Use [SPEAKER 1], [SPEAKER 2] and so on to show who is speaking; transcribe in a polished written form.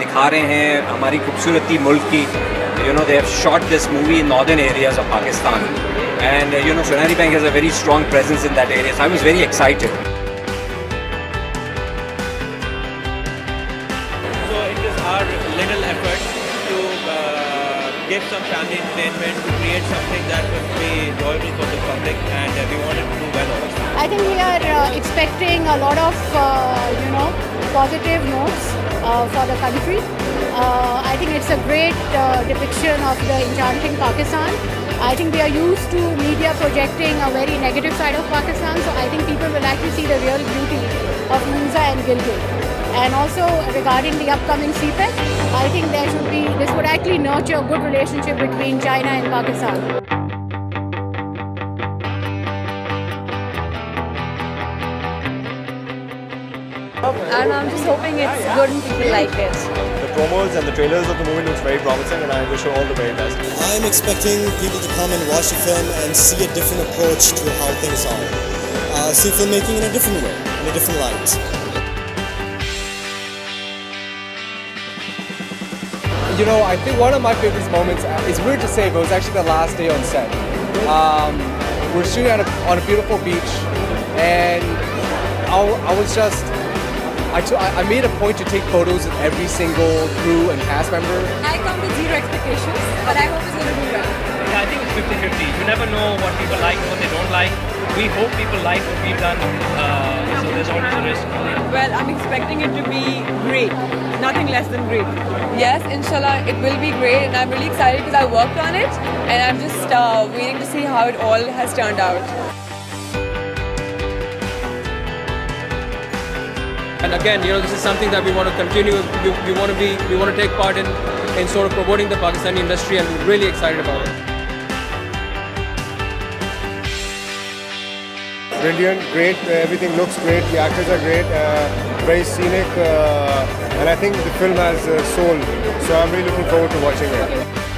[SPEAKER 1] दिखा रहे हैं हमारी खूबसूरती मुल्क की. They have shot this movie in northern areas of Pakistan, and Soneri Bank has a very strong presence in that area. So I was very excited.
[SPEAKER 2] So it is our little effort to give some family entertainment, to create something that will be enjoyable for the public, and we wanted to do well also.
[SPEAKER 3] I think we are expecting a lot of positive notes for the country. I think it's a great depiction of the enchanting Pakistan. I think we are used to media projecting a very negative side of Pakistan, so I think people will actually see the real beauty of Munza and Gilgit. And also regarding the upcoming CPEC, I think this would actually nurture a good relationship between China and Pakistan.
[SPEAKER 4] And I'm just hoping it's good and people like it.
[SPEAKER 5] The promos and the trailers of the movie looks very promising, and I wish you all the very best.
[SPEAKER 6] I'm expecting people to come and watch the film and see a different approach to how things are. See filmmaking in a different way, in a different light.
[SPEAKER 7] I think one of my favorite moments, it's weird to say, but it was actually the last day on set. We're shooting on a beautiful beach, and I made a point to take photos of every single crew and cast member.
[SPEAKER 4] I come with zero expectations, but I hope it's going to do well.
[SPEAKER 2] Yeah, I think it's 50-50. You never know what people like and what they don't like. We hope people like what we've done, so there's always a risk.
[SPEAKER 4] Well, I'm expecting it to be great. Nothing less than great. Yes, inshallah, it will be great, and I'm really excited because I worked on it, and I'm just waiting to see how it all has turned out.
[SPEAKER 8] And again, this is something that we want to continue. We want to take part in sort of promoting the Pakistani industry, and we're really excited about it.
[SPEAKER 5] Brilliant, great, everything looks great, the actors are great, very scenic, and I think the film has soul, so I'm really looking forward to watching it.